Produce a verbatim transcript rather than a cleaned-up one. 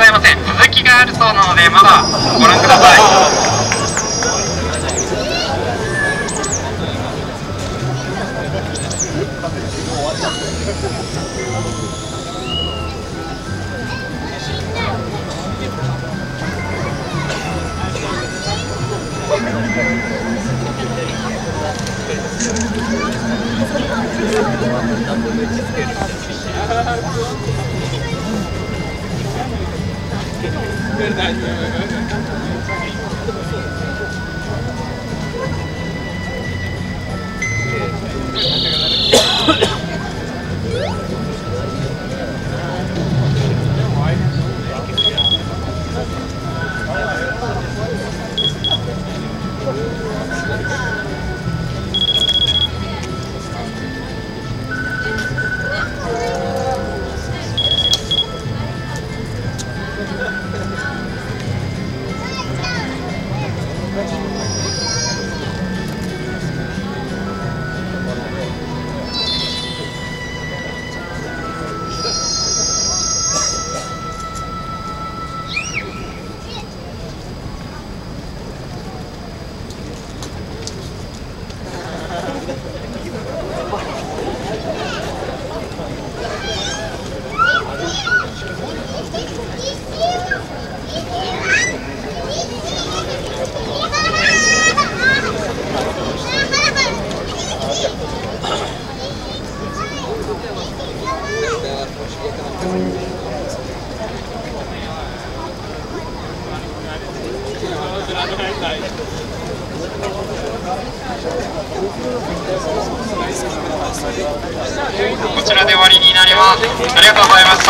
いません。続きがあるそうなので、まだご覧ください。こちらで終わりになります。ありがとうございました。